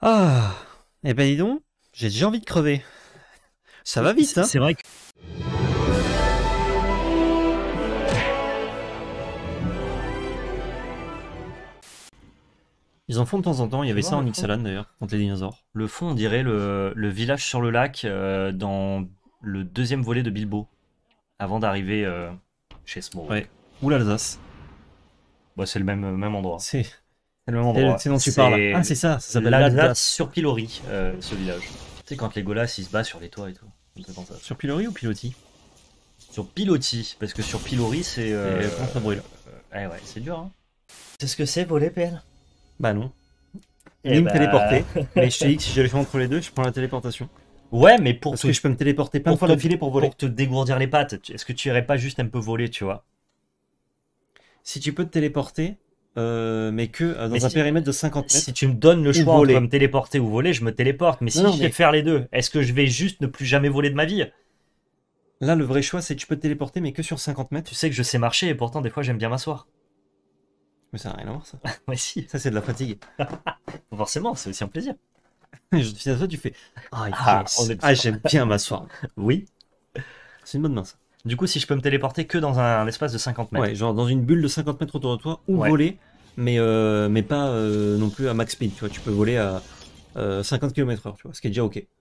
Ah, eh ben dis donc, j'ai déjà envie de crever. Ça va vite, hein? C'est vrai que Ils en font de temps en temps, il y avait vois ça en le fond Ixalan d'ailleurs, contre les dinosaures. le fond, on dirait le village sur le lac dans le deuxième volet de Bilbo, avant d'arriver chez Smaug. Ouais. Ou l'Alsace. Bah, c'est le même endroit. C'est C'est le même endroit. c'est dont tu parles. Ah, c'est ça s'appelle l'Alsace l'Alsace. sur Pilori, ce village. Tu sais, quand Legolas il se bat sur les toits et tout. C'est comme ça. Sur Pilori ou Piloti? Sur Piloti, parce que sur Pilori, c'est. Comment ça brûle? Ouais, c'est dur, hein. C'est ce que c'est, voler, PL? Bah non. Eh Ni me bah. téléporter. Mais je te dis que si j'avais fait entre les deux, je prends la téléportation. Ouais, mais pour Parce te, que je peux me téléporter plein de pour fois te- d'affilée pour voler. pour te dégourdir les pattes, est-ce que tu irais pas juste un peu voler, tu vois? Si tu peux te téléporter, mais que dans Mais un si- périmètre de 50 mètres. Si tu me donnes le choix voler. entre me téléporter ou voler, je me téléporte. Mais si Non, je mais- vais faire les deux, est-ce que je vais juste ne plus jamais voler de ma vie? Là, le vrai choix, c'est que tu peux te téléporter, mais que sur 50 mètres. Tu sais que je sais marcher et pourtant, des fois, j'aime bien m'asseoir. Mais ça n'a rien à voir, ça. Ouais, si. Ça, c'est de la fatigue. Forcément, c'est aussi un plaisir. Je te fais à toi, tu fais. Ah, Ah, yes. on est Ah, j'aime bien m'asseoir. Oui. C'est une bonne main, ça. Du coup, si je peux me téléporter que dans un espace de 50 mètres. Ouais, genre dans une bulle de 50 mètres autour de toi, ou Ouais. voler, mais pas non plus à max speed, tu vois. Tu peux voler à 50 km/h, tu vois, ce qui est déjà ok.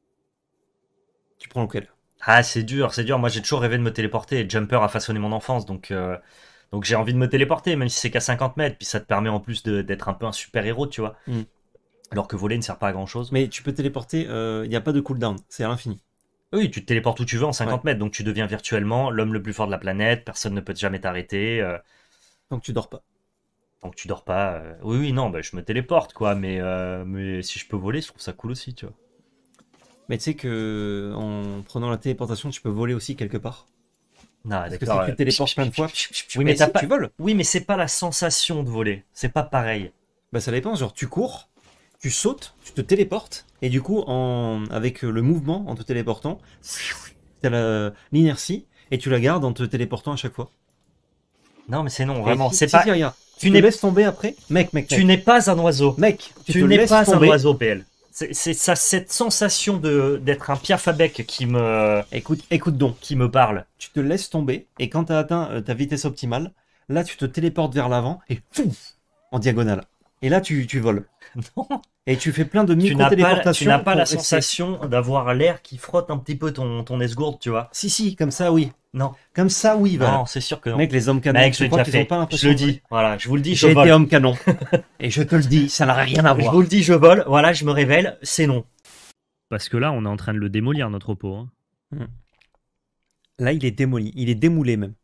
Tu prends lequel? Ah, c'est dur, c'est dur. Moi, j'ai toujours rêvé de me téléporter et Jumper a façonné mon enfance. Donc j'ai envie de me téléporter, même si c'est qu'à 50 mètres. Puis ça te permet en plus d'être un peu un super-héros, tu vois. Mm. Alors que voler ne sert pas à grand-chose. Mais tu peux téléporter, il n'y a pas de cooldown, c'est à l'infini. Oui, tu te téléportes où tu veux en 50 mètres. Donc tu deviens virtuellement l'homme le plus fort de la planète. Personne ne peut jamais t'arrêter. Donc tu dors pas. Donc tu dors pas. Oui, non, bah, je me téléporte, quoi. Mais si je peux voler, je trouve ça cool aussi, tu vois. Mais tu sais que en prenant la téléportation, tu peux voler aussi quelque part. Non, Parce que d'accord. si tu te téléportes plein de fois. Oui, mais t'as si, pas. tu voles. Oui, mais c'est pas la sensation de voler. C'est pas pareil. Bah ça dépend, genre tu cours, tu sautes, tu te téléportes, et du coup, avec le mouvement, en te téléportant, t'as l'inertie, et tu la gardes en te téléportant à chaque fois. Non, mais c'est non, Et vraiment. si- C'est si, pas. si, regarde, Tu tu n'es te laisses tomber après. Mec, Tu n'es pas un oiseau. mec, Tu te n'es laisses pas un tomber. oiseau, PL. C'est ça, cette sensation d'être un Piaf à bec qui Écoute donc, me parle. tu te laisses tomber, et quand tu as atteint ta vitesse optimale, là tu te téléportes vers l'avant, et fouf, en diagonale. Et là tu voles. Non. Et tu fais plein de Tu n'as micro-téléportations. pas pour la rester. sensation d'avoir l'air qui frotte un petit peu ton esgourde, tu vois. Si, comme ça oui. Non. Comme ça oui, voilà. Non, c'est sûr que non. Mec, les hommes canons, Mec, je je l'ai crois déjà qu'ils ont fait. pas Je l'impression le de voler. dis. Voilà, je vous le dis, je J'ai été vole. homme canon. Et je te le dis, ça n'a rien à Je voir. vous le dis, je vole. Voilà, je me révèle, c'est non. Parce que là, on est en train de le démolir, notre repos. Hein. Là, il est démoli. Il est démoulé même.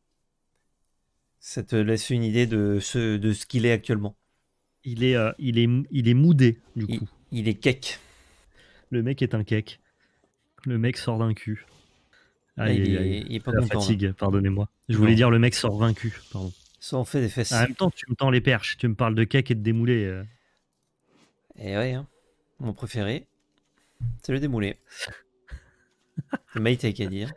Ça te laisse une idée de ce qu'il est actuellement. Il est moudé, du coup. Il est cake. Le mec est un cake. Le mec sort d'un cul. Là, Aïe, il aïe, est- aïe. il est pas La content, là. fatigue, pardonnez-moi. Je Non. voulais dire le mec sort vaincu, pardon. Ça en fait des fesses. En même temps, tu me tends les perches. Tu me parles de cake et de démoulé. Et ouais, hein. Mon préféré, c'est le démoulé. C'est Maïté qui a dit.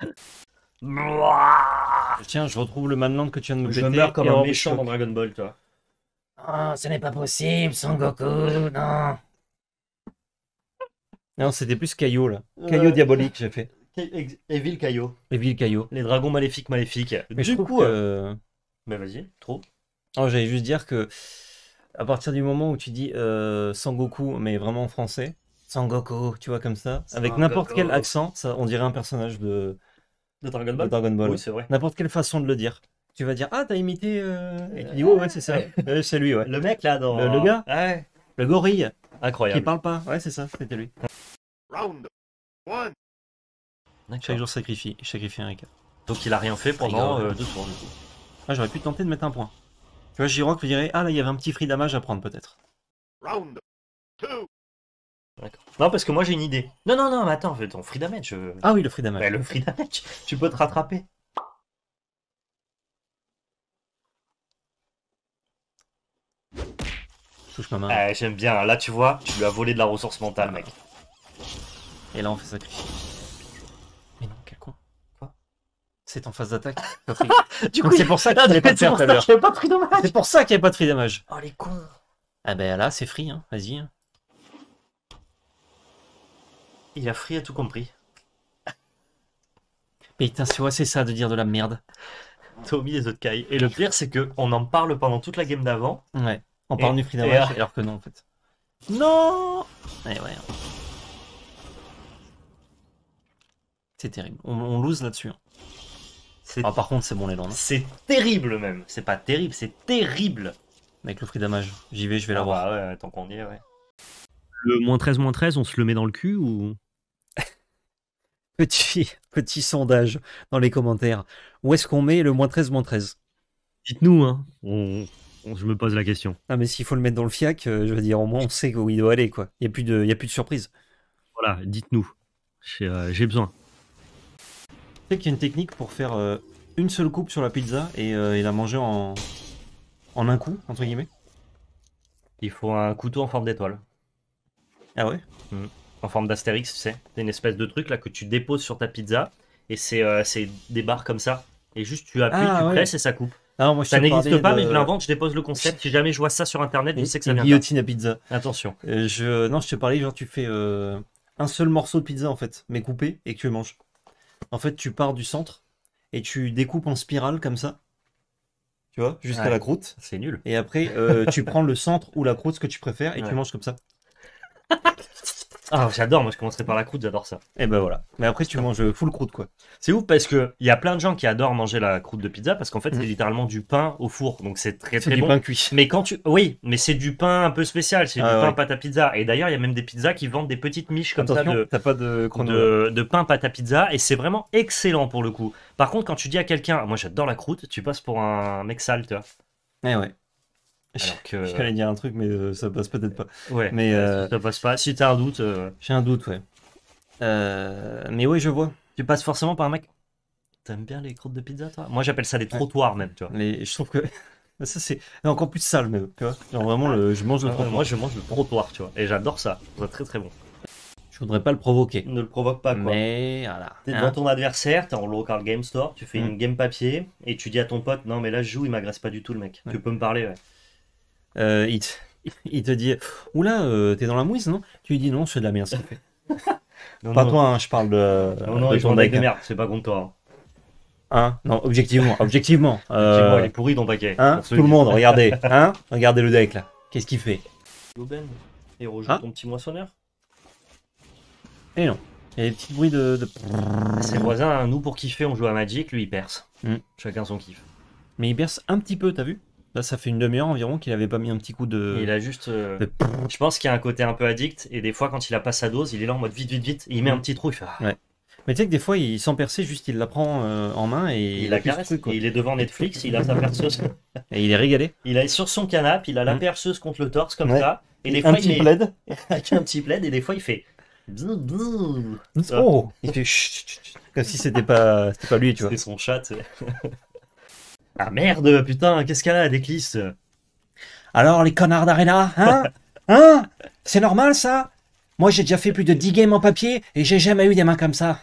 Tiens, je retrouve le manland que tu viens de me Je péter. meurs comme et un alors, méchant choc. dans Dragon Ball, toi. Ah, ce n'est pas possible, Son Goku, non. Non, c'était plus Caillot, là. Caillot diabolique, j'ai fait. Evil Kaio. Evil Caillot. Les dragons maléfiques. Mais je Du trouve coup, que... mais vas-y, trop. Oh, j'allais juste dire que à partir du moment où tu dis Sangoku, mais vraiment en français, Sangoku, tu vois, comme ça, avec Sangoku. n'importe quel accent, ça, on dirait un personnage de De Dragon Dragon Ball. Oui, c'est vrai. N'importe quelle façon de le dire. Tu vas dire, ah, t'as imité. Et tu dis, ouais, c'est ça. C'est lui, ouais. Le mec là dans. Le gars Ouais. Le gorille qui Incroyable. parle pas. Ouais, c'est ça, c'était lui. Round one. Chaque D'accord. jour sacrifie un Rika. Donc il a rien fait pendant Rigole. 2 tours du coup. Ah, j'aurais pu tenter de mettre un point. Tu vois, Giroc dirait, ah, là, il y avait un petit free damage à prendre, peut-être. Round two. D'accord. Non, parce que moi j'ai une idée. Non, mais attends, fais ton free damage. Ah oui, le free damage. Bah, le free damage, tu peux te rattraper. Je touche ma main. J'aime bien. Là, tu vois, tu lui as volé de la ressource mentale, mec. Et là, on fait sacrifier. Mais non, quel con. Quoi? C'est en phase d'attaque. Du Donc c'est pour ça qu'il Ah, fallait pas le faire tout à l'heure. j'avais pas pris dommage. C'est pour ça qu'il n'y a pas de free damage. Oh les cons. Ah ben là, c'est free, hein. Vas-y. Il a Free a tout compris. Putain, c'est ça de dire de la merde. Tommy et The Kai. Et le pire, c'est que on en parle pendant toute la game d'avant. Ouais. On parle Et- du free et damage alors que non en fait. Non. Ouais. C'est terrible. On lose là-dessus. Hein. C'est Ah, par contre, c'est bon les landes. c'est terrible même. C'est pas terrible, c'est terrible. Avec le free damage. J'y vais, je vais Ah l'avoir. bah ouais, tant qu'on y est, ouais. Le -13, on se le met dans le cul ou... Petit sondage dans les commentaires. Où est-ce qu'on met le -13 ? Dites-nous, hein. Je me pose la question. Ah mais s'il faut le mettre dans le fiac, je veux dire, au moins on sait où il doit aller, quoi. Il n'y a plus de surprise. Voilà, dites-nous. J'ai besoin. Tu sais qu'il y a une technique pour faire une seule coupe sur la pizza et la manger en un coup, entre guillemets. Il faut un couteau en forme d'étoile. Ah ouais? En forme d'astérix, tu sais. C'est une espèce de truc là que tu déposes sur ta pizza. Et c'est des barres comme ça. Et juste tu appuies, Ah, tu ouais. presses et ça coupe. Ah, moi, je Ça te n'existe parlais pas, de- mais je l'invente, je dépose le concept. Si jamais je vois ça sur internet, je sais que ça une vient de guillotine à pizza. là. Attention. Non, je te parlais, genre tu fais un seul morceau de pizza en fait, mais coupé, et que tu le manges. En fait, tu pars du centre et tu découpes en spirale comme ça, tu vois, jusqu'à Ouais. la croûte. C'est nul. Et après, tu prends le centre ou la croûte, ce que tu préfères, et Ouais. tu manges comme ça. Ah, j'adore, moi je commencerai par la croûte, j'adore ça. Et ben voilà. Mais après, tu manges full croûte, quoi. C'est ouf parce que il y a plein de gens qui adorent manger la croûte de pizza parce qu'en fait Mhm. c'est littéralement du pain au four, donc c'est très C'est très du bon. pain cuit. Mais oui, mais c'est du pain un peu spécial, c'est Ah du pain ouais. pâte à pizza. Et d'ailleurs il y a même des pizzas qui vendent des petites miches comme Attention, ça t'as pas de chrono. de pain pâte à pizza et c'est vraiment excellent pour le coup. Par contre quand tu dis à quelqu'un, moi j'adore la croûte, tu passes pour un mec sale, tu vois. Eh ouais. Alors que J'allais dire un truc, mais ça passe peut-être pas. ouais, Mais ça passe pas. Si t'as un doute, j'ai un doute, ouais. Mais oui, je vois. tu passes forcément par un mec. T'aimes bien les croûtes de pizza, toi? Moi j'appelle ça des trottoirs même, tu vois. Je trouve que ça c'est encore plus sale même, tu vois. Genre vraiment je mange le trottoir. Moi je mange le trottoir, tu vois, et j'adore ça. C'est très très bon. Je voudrais pas le provoquer. Ne le provoque pas, quoi. Mais voilà. T'es Hein. devant ton adversaire, t'es en local game store, tu fais Mm. une game papier et tu dis à ton pote non mais là je joue, il m'agresse pas du tout le mec. Ouais. Tu peux me parler, ouais. Il te dit oula, t'es dans la mouise, non? Tu lui dis non, c'est de la merde. Ça fait. Non, Pas non, toi, hein, je parle de. non, de il ton joue avec deck. des merdes, c'est pas contre toi. Hein? Non, objectivement. Effectivement, il est pourri ton paquet. hein, Pour tout ceux le qui- monde, regardez. Hein? Regardez le deck là. Qu'est-ce qu'il fait? L'aubaine et rejoue Ah. ton petit moissonneur. Eh non. Il y a des petits bruits de. Ses voisins, hein, nous pour kiffer, on joue à Magic, lui il perce. Mm. Chacun son kiff. Mais il berce un petit peu, t'as vu? Là, ça fait une demi-heure environ qu'il avait pas mis un petit coup de. Et il a juste. de- Je pense qu'il y a un côté un peu addict et des fois quand il a pas sa dose, il est là en mode vite, vite, vite. Et il met un petit trou, il fait. Ah. Ouais. Mais tu sais que des fois, il sans percer, juste il la prend en main et Il la appuie sur caresse. le truc, quoi. Et il est devant Netflix, il a sa perceuse. Et il est régalé. Il est sur son canapé, il a la Mm. perceuse contre le torse comme Ouais. ça. Et des un fois, petit il met plaid. avec un petit plaid et des fois il fait. Bzz, bzz. Oh, il fait chut, chut, chut. Comme si c'était pas lui, tu vois. C'était son chat. tu sais. Ah merde, putain, qu'est-ce qu'elle a, Déclisse? Alors les connards d'Arena, hein? Hein? C'est normal ça? Moi j'ai déjà fait plus de 10 games en papier et j'ai jamais eu des mains comme ça.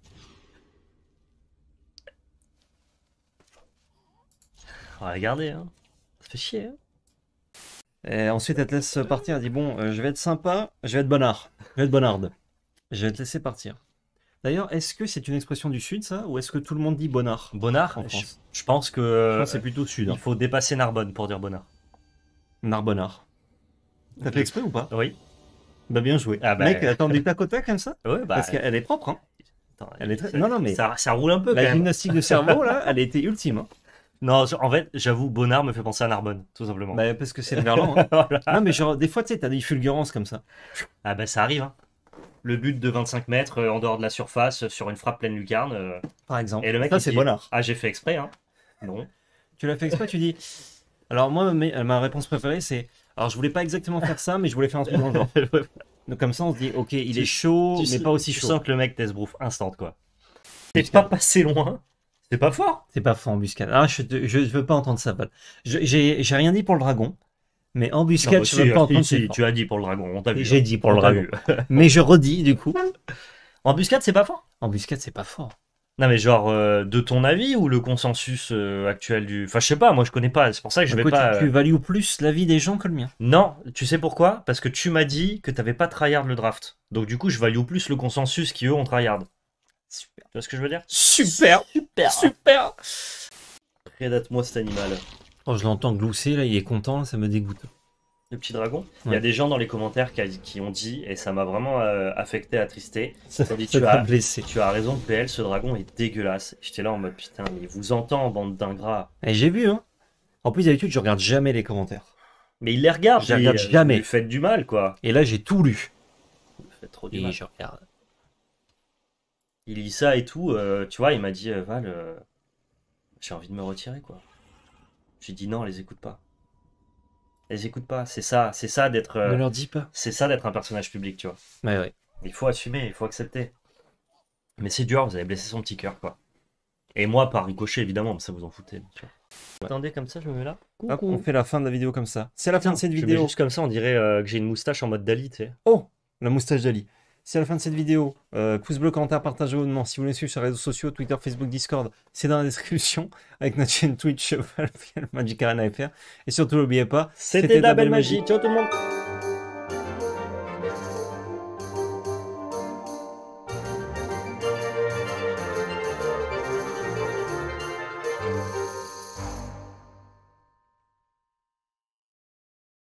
On va regarder, hein. Ça fait chier, hein. Et ensuite elle te laisse partir, elle dit bon, je vais être sympa, je vais être bonnard. Je vais être bonnarde. Je vais te laisser partir. D'ailleurs, est-ce que c'est une expression du sud ça? Ou est-ce que tout le monde dit bonnard Bonnard, en France? je pense Je que pense que c'est plutôt sud. il Hein. faut dépasser Narbonne pour dire bonnard. Narbonnard. T'as fait exprès ou pas? Oui. Bah bien joué. Ah bah- Mec, attends, du tac au tac comme ça? Ouais, bah. Parce qu'elle est propre, hein. attends, elle est très- non, non, mais- ça roule un peu quand La même. gymnastique de cerveau là, elle a été ultime. Hein. Non, en fait, j'avoue, Bonnard me fait penser à Narbonne, tout simplement. Bah, parce que c'est le verlan. Hein. Voilà. Non, mais genre, des fois, tu sais, t'as des fulgurances comme ça. Ah bah ça arrive, hein. Le but de 25 mètres en dehors de la surface sur une frappe pleine lucarne. Par exemple. Et le mec, ça, il c'est dit, bonnard. Ah, j'ai fait exprès, hein. Non. Tu l'as fait exprès, tu dis. Alors, moi, ma réponse préférée, c'est. Alors, je voulais pas exactement faire ça, mais je voulais faire un truc dans le genre. Donc, comme ça, on se dit, ok, il est chaud, Tu mais sais- pas aussi Tu chaud. sens que le mec t'esbrouffe instant, quoi. T'es pas passé loin. C'est pas fort. C'est pas fort, embuscade. Ah, je veux pas entendre ça, Val. J'ai rien dit pour le dragon, mais embuscade, Non, bah, je si, veux pas entendre si, c'est fort. tu as dit pour le dragon, on t'a vu. J'ai hein. dit pour le On t'a dragon. vu. Mais je redis, du coup. Embuscade, c'est pas fort. Embuscade, c'est pas fort. Non, mais genre, de ton avis ou le consensus actuel du. Enfin, je sais pas, moi je connais pas. C'est pour ça que je vais Écoute, pas. tu values plus l'avis des gens que le mien. Non, tu sais pourquoi? Parce que tu m'as dit que t'avais pas tryhard le draft. Donc, du coup, je value plus le consensus qui eux ont tryhard. Super. Tu vois ce que je veux dire? Super. Super! Super. Prédate-moi cet animal. Oh, je l'entends glousser, là, il est content, ça me dégoûte. Le petit dragon. Il y a Ouais. des gens dans les commentaires qui ont dit, et ça m'a vraiment affecté, attristé. Ça Ils ont dit, ça t'a blessé. tu as raison, PL, ce dragon est dégueulasse. J'étais là en mode putain, mais il vous entend, bande d'ingrats. Et j'ai vu, hein. En plus, d'habitude, je regarde jamais les commentaires. Mais il les regarde, Je les regarde lui, jamais. Vous lui faites du mal, quoi. Et là, j'ai tout lu. Vous lui faites trop du Et mal. je regarde. Il lit ça et tout, tu vois, il m'a dit, Val, j'ai envie de me retirer, quoi. J'ai dit non, les écoute pas. Les écoute pas, c'est ça d'être Ne leur dis pas. c'est ça d'être un personnage public, tu vois. Ouais. Il faut assumer, il faut accepter. Mais c'est dur, vous avez blessé son petit cœur, quoi. Et moi, par ricochet, évidemment, mais ça vous en foutez. Tu vois. Attendez, comme ça, je me mets là. Hop, on fait la fin de la vidéo comme ça. C'est la fin de cette Je mets vidéo. juste comme ça, on dirait que j'ai une moustache en mode Dali, tu sais. Oh, la moustache d'Ali. C'est la fin de cette vidéo. Pouce bleu, commentaire, partagez abonnement. Si vous voulez suivre sur les réseaux sociaux, Twitter, Facebook, Discord, c'est dans la description. Avec notre chaîne Twitch, Magic Arena FR. Et surtout, n'oubliez pas, C'était de la belle magie. Ciao tout le monde.